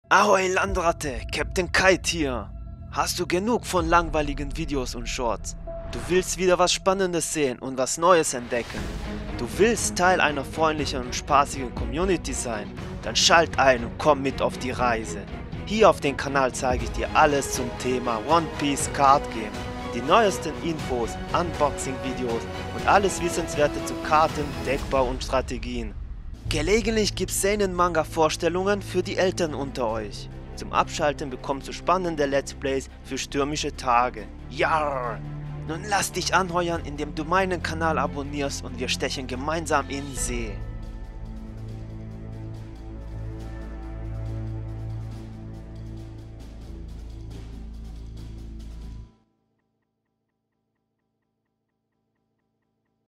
Ahoi Landratte, Captain Kite hier. Hast du genug von langweiligen Videos und Shorts? Du willst wieder was Spannendes sehen und was Neues entdecken. Du willst Teil einer freundlichen und spaßigen Community sein? Dann schalt ein und komm mit auf die Reise. Hier auf dem Kanal zeige ich dir alles zum Thema One Piece Card Game. Die neuesten Infos, Unboxing-Videos und alles Wissenswerte zu Karten, Deckbau und Strategien. Gelegentlich gibt's Seinen-Manga-Vorstellungen für die Eltern unter euch. Zum Abschalten bekommst du spannende Let's Plays für stürmische Tage. Jarr! Nun lass dich anheuern, indem du meinen Kanal abonnierst und wir stechen gemeinsam in See.